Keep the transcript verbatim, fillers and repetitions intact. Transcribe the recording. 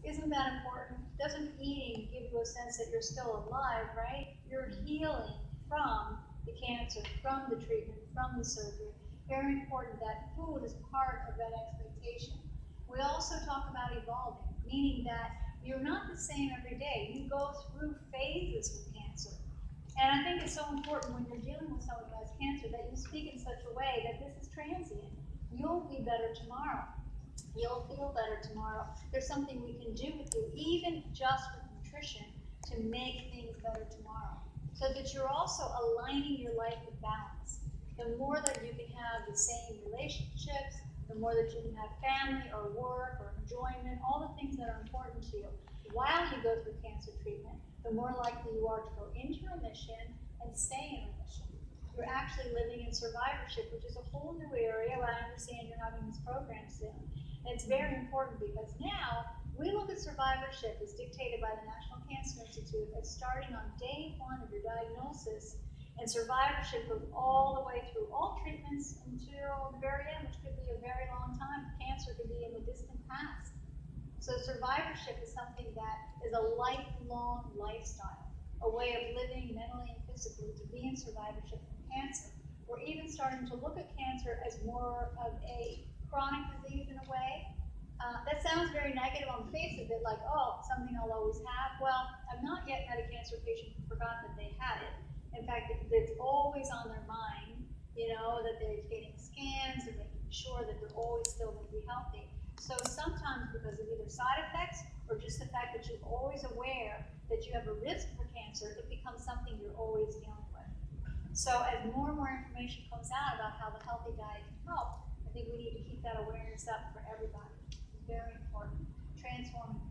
Isn't that important? Doesn't eating give you a sense that you're still alive, right? You're healing from the cancer, from the treatment, from the surgery. Very important that food is part of that expectation. We also talk about evolving, meaning that you're not the same every day. You go through phases with cancer. And I think it's so important when you're dealing with someone who has cancer that you speak in such a way that this is transient. You'll be better tomorrow. You'll feel better tomorrow. There's something we can do with you, even just with nutrition, to make things better tomorrow. So that you're also aligning your life with balance. The more that you can have the same relationships, the more that you can have family or work or enjoyment, all the things that are important to you while you go through cancer treatment, the more likely you are to go into remission and stay in remission. You're actually living in survivorship, which is a whole new area. I understand you're having this program soon. And it's very important because now we look at survivorship as dictated by the National Cancer Institute as starting on day one of your diagnosis, and survivorship goes all the way through all treatments until the very end, which could be a very long time. Cancer could be in the distant past. So survivorship is something that is a lifelong lifestyle, a way of living mentally and physically to be in survivorship from cancer. We're even starting to look at cancer as more of a chronic disease in a way. Uh, that sounds very negative on the face of it, like, oh, something I'll always have. Well, I've not yet had a cancer patient who forgot that they had it. In fact, it's always on their mind, you know, that they're getting scans and making sure that they're always still going to be healthy. So sometimes because of either side effects or just the fact that you're always aware that you have a risk for cancer, it becomes something you're always dealing with. So as more and more information comes out about how the healthy diet can help, I think we need to keep that awareness up for everybody. It's very important. Transforming